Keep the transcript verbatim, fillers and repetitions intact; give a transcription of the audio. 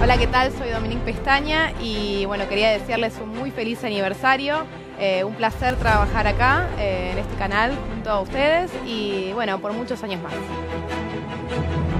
Hola, ¿qué tal? Soy Dominique Pestaña y bueno, quería desearles un muy feliz aniversario. Eh, un placer trabajar acá, eh, en este canal, junto a ustedes y bueno, por muchos años más.